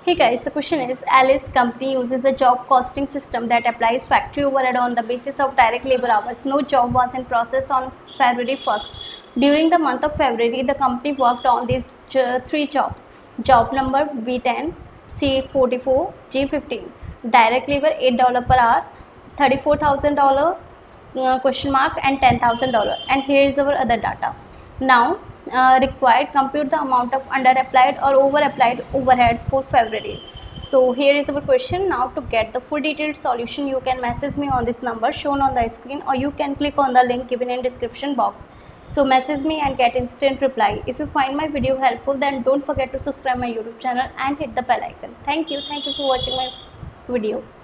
Hey guys, the question is Alice company uses a job costing system that applies factory overhead on the basis of direct labor hours. No job was in process on February 1st. During the month of February, the company worked on these three jobs. Job number B10, C44, G15. Direct labor $8 per hour, $34,000 question mark and $10,000. And here is our other data. Now required compute the amount of under applied or over applied overhead for February. So here is our question. Now to get the full detailed solution, you can message me on this number shown on the screen, or you can click on the link given in description box. So message me and get instant reply. If you find my video helpful, then don't forget to subscribe my YouTube channel and hit the bell icon. Thank you for watching my video.